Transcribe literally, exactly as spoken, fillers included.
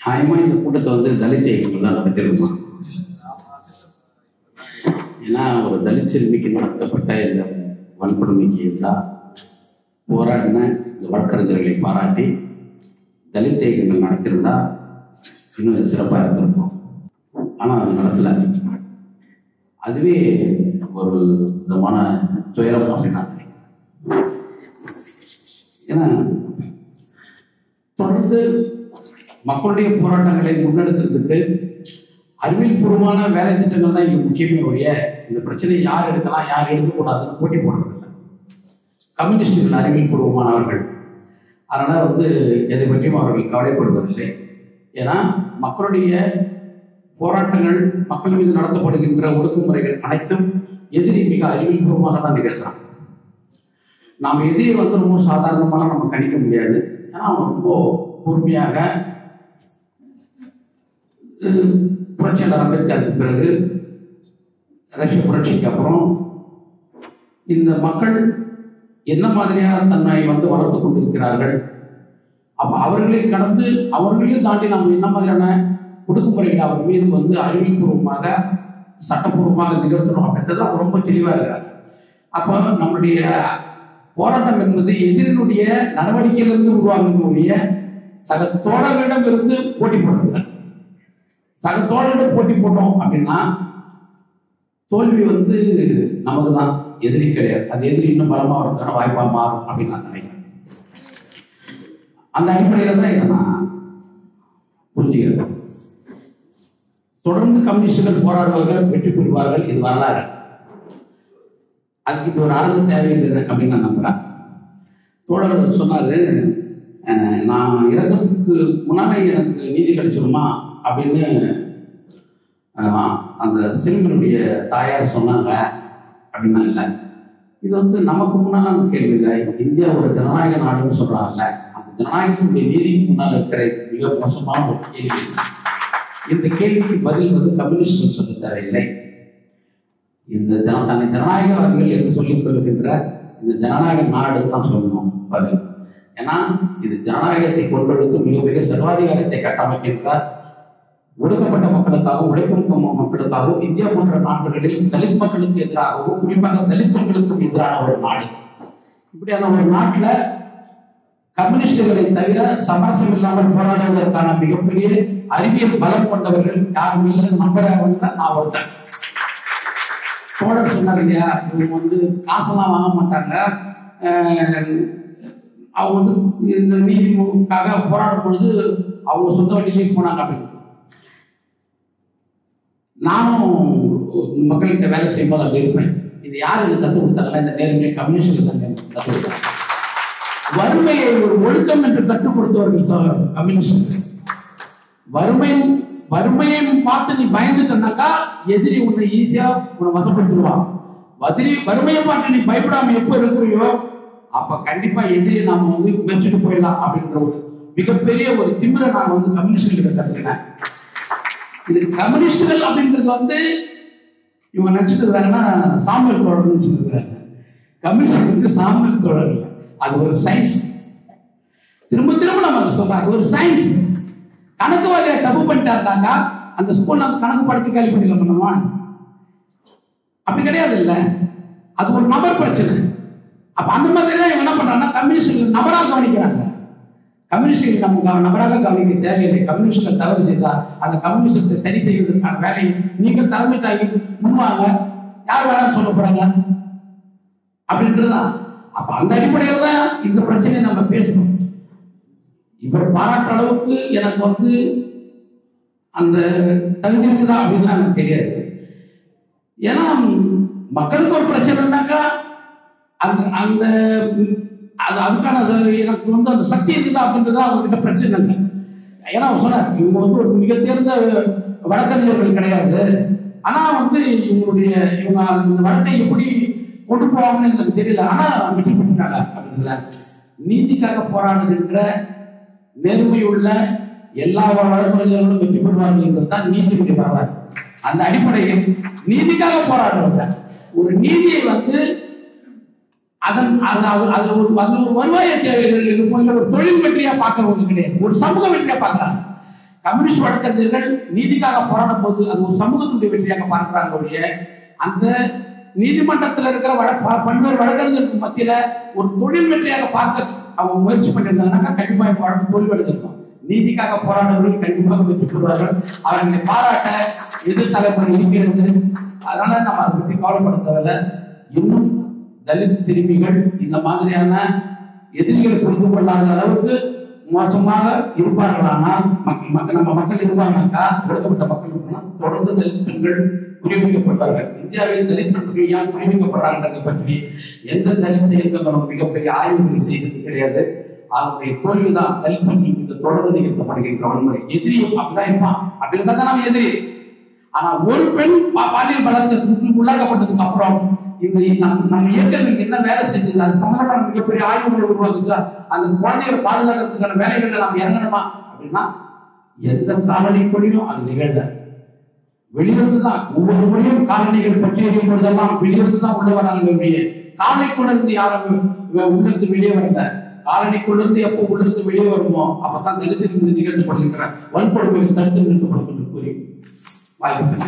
நியாயமா இந்த கூட்டத்தை வந்து தலித் இயக்கங்கள் தான் நடத்திருக்கோம். ஏன்னா ஒரு தலித் சிறுமிக்கு நடத்தப்பட்ட இந்த வன்கொடுமைக்கு எதிராக போராடின இந்த வழக்கறிஞர்களை பாராட்டி தலித் இயக்கங்கள் நடத்திருந்தா இன்னும் சிறப்பாக இருந்திருக்கும். ஆனால் அது நடத்தலை. அதுவே ஒரு விதமான துயரம் அப்படின்னு நான் நினைக்கிறேன். ஏன்னா தொடர்ந்து மக்களுடைய போராட்டங்களை முன்னெடுக்கிறதுக்கு அறிவியல் பூர்வமான வேலை திட்டங்கள் தான் இங்கே முக்கியமே ஒழிய இந்த பிரச்சனையை யார் எடுக்கலாம் யார் எடுக்கக்கூடாதுன்னு போட்டி போடுறதில்லை. கம்யூனிஸ்டுகள் அறிவியல் பூர்வமானவர்கள், அதனால் வந்து எதை பற்றியும் அவர்கள் கவலைப்படுவதில்லை. ஏன்னா மக்களுடைய போராட்டங்கள், மக்கள் மீது நடத்தப்படுகின்ற ஒடுக்குமுறைகள் அனைத்தும் எதிரி மிக அறிவியல் பூர்வமாக தான் நிகழ்த்துறான். நாம் எதிரியை வந்து ரொம்ப சாதாரணமாக நம்ம கணிக்க முடியாது. ஏன்னா அவன் ரொம்ப கூர்மையாக புரட்சியாளர் அம்பேத்கருக்கு பிறகு ரஷ்ய புரட்சிக்கு அப்புறம் இந்த மக்கள் என்ன மாதிரியாக தன்னை வந்து வளர்த்து கொண்டிருக்கிறார்கள், அப்போ அவர்களை கடந்து அவர்களையும் தாண்டி நம்ம என்ன மாதிரியான ஒடுக்குமுறைகளை அவர் மீது வந்து அறிவியல் பூர்வமாக சட்டப்பூர்வமாக நிகழ்த்தணும் அப்படின்றதுலாம் ரொம்ப தெளிவாக இருக்கிறாங்க. அப்போ நம்மளுடைய போராட்டம் என்பது எதிரினுடைய நடவடிக்கையிலிருந்து உருவாகக்கூடிய சக தோழர்களிடம் இருந்து போட்டி போடுறதுகள். சக தோழர்களிடம் போட்டி போட்டோம் அப்படின்னா தோல்வி வந்து நமக்கு தான், எதிரி கிடையாது. அது எதிரி இன்னும் பலமாக வரதுக்கான வாய்ப்பாக மாறும் அப்படின்னு நான் நினைக்கிறேன். அந்த அடிப்படையில் தான் இதை நான் புரிஞ்சுக்கிறேன். தொடர்ந்து கம்யூனிஸ்டுகள் போராடுவார்கள், வெற்றி பெறுவார்கள், இது வரலாறு. அதுக்கு இப்படி ஒரு அரங்கு தேவையில்லை அப்படின்னு நான் நம்புகிறேன். தோழர் சொன்னார், நான் இறக்கிறதுக்கு முன்னாலே எனக்கு நீதி கிடைச்சிருமா அப்படின்னு அந்த சிறுமியினுடைய தாயார் சொன்னாங்க அப்படின்னா இல்லை. இது வந்து நமக்கு முன்னால கேள்வி இல்லை. இந்தியா ஒரு ஜனநாயக நாடுன்னு சொல்கிறாங்கல்ல, அந்த ஜனநாயகத்தினுடைய நீதிக்கு முன்னால் இருக்கிற மிக மோசமான ஒரு கேள்வி. இந்த கேள்விக்கு பதில் வந்து கம்யூனிஸ்டுகள் சொல்ல தேவையில்லை. இந்த ஜன தன்னை ஜனநாயகவாதிகள் என்று சொல்லிக் கொள்கின்ற இந்த ஜனநாயக நாடு தான் சொல்லணும் பதில். ஏன்னா இது ஜனநாயகத்தை கொண்டெடுத்து மிகப்பெரிய சர்வாதிகாரத்தை கட்டமைக்கின்ற ஒடுக்கப்பட்ட மக்களுக்காகவும் உழைக்கும் மக்களுக்காகவும் இந்தியா போன்ற நாடுகளில் தலித் மக்களுக்கு எதிராகவும் குறிப்பாக தலித் பெண்களுக்கும் எதிரான ஒரு நாடு. இப்படியான ஒரு நாட்டில் கம்யூனிஸ்டுகளை தவிர சமரசம் இல்லாமல் போராடுவதற்கான மிகப்பெரிய அறிவியல் பலம் கொண்டவர்கள் யாரும் இல்லை. நம்புறாங்க நான் ஒருத்தன். தோழர் சொன்னார் இல்லையா, இவங்க வந்து காசெல்லாம் வாங்க மாட்டாங்க, அவங்க வந்து இந்த நீதிக்காக போராடும் பொழுது அவங்க சொந்த வண்டியிலே போனாங்க அப்படின்னு. நானும் மக்கள்கிட்ட வேலை செய்யும்போது அப்படி இருப்பேன். இது யார் எனக்கு கற்றுக் கொடுத்தாங்களா? இந்த நேர்மையை கம்யூனிஸ்டுகள் தான் கற்றுக் கொடுத்தாங்க. வறுமையை ஒரு ஒழுக்கம் என்று கற்றுக் கொடுத்தவர்கள் கம்யூனிஸ்ட். வறுமை வறுமையை பார்த்து நீ பயந்துட்டனாக்கா எதிரி உன்னை ஈஸியா உன்னை வசப்படுத்திடுவான். வதிரி வறுமையை பார்த்து நீ பயப்படாம எப்போ இருக்கிறியோ அப்ப கண்டிப்பா எதிரியை நாம வந்து வச்சுட்டு போயிடலாம் அப்படின்ற ஒரு மிகப்பெரிய ஒரு திமிரை நான் வந்து கம்யூனிஸ்டுகள் கத்துக்கிட்டேன். இது கம்யூனிஸ்டுகள் அப்படின்றது வந்து இவங்க நினைச்சிட்டு இருக்கிறாங்கன்னா சாம்பல் தோழர் நினைச்சிட்டு இருக்கிறாங்க. கம்யூனிஸ்ட் வந்து சாம்பல் தோழர் இல்லை, அது ஒரு சயின்ஸ். திரும்ப திரும்ப நம்ம அதை சொல்றோம், அது ஒரு சயின்ஸ். கணக்குவாதியை தப்பு பண்ணிட்டாருனாக்கா அந்த ஸ்கூல்ல வந்து கணக்கு படுத்தி கேள்வி பண்ணிக்கலாம் பண்ணுமா? அப்படி கிடையாது இல்லை, அது ஒரு நபர் பிரச்சனை. அப்ப அந்த மாதிரி தான் இவங்க என்ன பண்றாங்கன்னா கம்யூனிஸ்டுகள் நபராக கவனிக்கிறாங்க. கம்யூனிஸ்டுகள் நம்ம நபராக கவனிக்க தேவையில்லை. கம்யூனிஸ்டுகள் தவறு செய்தால் அந்த கம்யூனிஸ்டத்தை சரி செய்வதற்கான வேலையை நீங்கள் தலைமை தாங்கி முன்வாங்க, யார் வேணாலும் சொல்ல போறாங்க அப்படின்றதுதான். அப்ப அந்த அடிப்படையில் தான் இந்த பிரச்சனையை நம்ம பேசணும். இவர் பாராட்டுற அளவுக்கு எனக்கு வந்து அந்த தகுதி இருக்குதா அப்படின்னு எனக்கு தெரியாது. ஏன்னா மக்களுக்கு ஒரு பிரச்சனைனாக்கா அந்த அந்த அது அதுக்கான எனக்கு வந்து அந்த சக்தி இருக்குதா அப்படின்றதா அவங்ககிட்ட பிரச்சனை இல்லை. ஏன்னா அவர் சொன்னார், இவங்க வந்து ஒரு மிக தேர்ந்த வழக்கறிஞர்கள் கிடையாது, ஆனா வந்து இவங்களுடைய இவங்க அந்த வழக்கை எப்படி கொண்டு போவாங்கன்னு எனக்கு தெரியல, ஆனா வெற்றி பெற்றுட்டாங்க அப்படின்ற நீதிக்காக போராடுகின்ற நேர்மையுள்ள எல்லா வழக்கறிஞர்களும் வெற்றி பெறுவார்கள் என்பதுதான் நீதிபதி வரலாறு. அந்த அடிப்படையில் நீதிக்காக போராடுவாங்க. ஒரு நீதியை வந்து அதன் அதுல ஒரு அதுல ஒரு வருவாய தேவைகள் இருக்கும், இல்லை ஒரு தொழில் வெற்றியா பார்க்கறவங்க கிடையாது, ஒரு சமூக வெற்றியா பார்க்கறாங்க. கம்யூனிஸ்ட் வழக்கறிஞர்கள் நீதிக்காக போராடும் போது அது ஒரு சமூகத்தினுடைய வெற்றியாக பார்க்கிறாங்க ஒழிய அந்த நீதிமன்றத்தில் இருக்கிற பல்வேறு வழக்கறிஞருக்கு மத்தியில ஒரு தொழில் வெற்றியாக பார்க்க அவங்க முயற்சி பண்ணியிருந்தாங்கன்னா கண்டிப்பா இந்த வழக்கு தோல்வி அடைந்திருக்கும். நீதிக்காக போராடுவர்கள் கண்டிப்பாக வெற்றி பெறுவார்கள். அவர்களை பாராட்ட எதிர் தலைமுறை இருக்கிறது. அதனால நம்ம அதை பற்றி கவலைப்பட தேவையில்லை. இன்னும் தலித் சிறுமிகள் இந்த மாதிரியான எதிரிகளை புரிந்து கொள்ளாத அளவுக்கு மோசமாக இருப்பார்களானால் மக்கள் மக்கள் நம்ம மக்கள் இருப்பாங்கனாக்கா ஒடுக்கப்பட்ட மக்கள் தொடர்ந்து தலித் பெண்கள் குறிவிக்கப்படுவார்கள். இந்தியாவில் தலித் பெண்கள் ஏன் குறிவிக்கப்படுறாங்கன்றதை பற்றி எந்த தலித் இயக்கங்களும் மிகப்பெரிய ஆய்வுகளை செய்தது கிடையாது. அவருடைய தோல்விதான் தலித் பெண்கள் இந்த தொடர்ந்து நிகழ்த்தப்படுகின்ற வன்முறை. எதிரியும் அப்படிதான் இருப்பான். அப்படி இருந்தா தான் நம்ம எதிரி. ஆனா ஒரு பெண் பாலியல் பலாத்காரத்துக்கு உள்ளாக்கப்பட்டதுக்கு அப்புறம் இந்த நம்ம இயக்கங்களுக்கு என்ன வேலை செஞ்சது, அது சம்பந்தமான மிகப்பெரிய ஆய்வுகளை உருவாக்குச்சா, அந்த குழந்தைகளை பாதுகாக்கிறதுக்கான வேலைகளை நாம் இறங்கணுமா அப்படின்னா எந்த காலனிக்குள்ளேயும் அது நிகழ்ந்த வெளியிறதுதான். ஒவ்வொரு முறையும் காலனிகள் பற்றி அறியும் பொழுதெல்லாம் வெளியிறதுதான் உள்ள வராங்க. காலனிக்குள்ள இருந்து யாரும் உள்ளிருந்து வெளியே வரல. காலனிக்குள்ள இருந்து எப்போ உள்ளிருந்து வெளியே வருமோ அப்பதான் தலித்திற்கு நிகழ்த்தப்படுகின்ற வன்கொடுமைகள் தடுத்து நிறுத்தப்படும் என்று கூறி வாய்ப்பு.